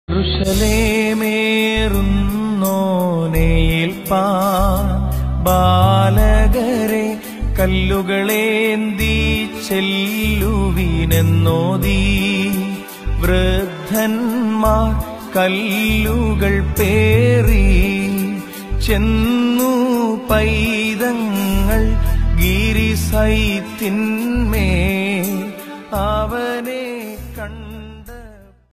യെരൂശലേമേറുന്നോനേൽപ്പാൻ ബാലകരെ കല്ലുകളേന്തി ചെല്ലുവിനെന്നോതി വൃദ്ധന്മാർ കല്ലുകൾ പേറി ചെന്നു പൈതങ്ങൾ ഗിരിസൈത്തിന്മേൽ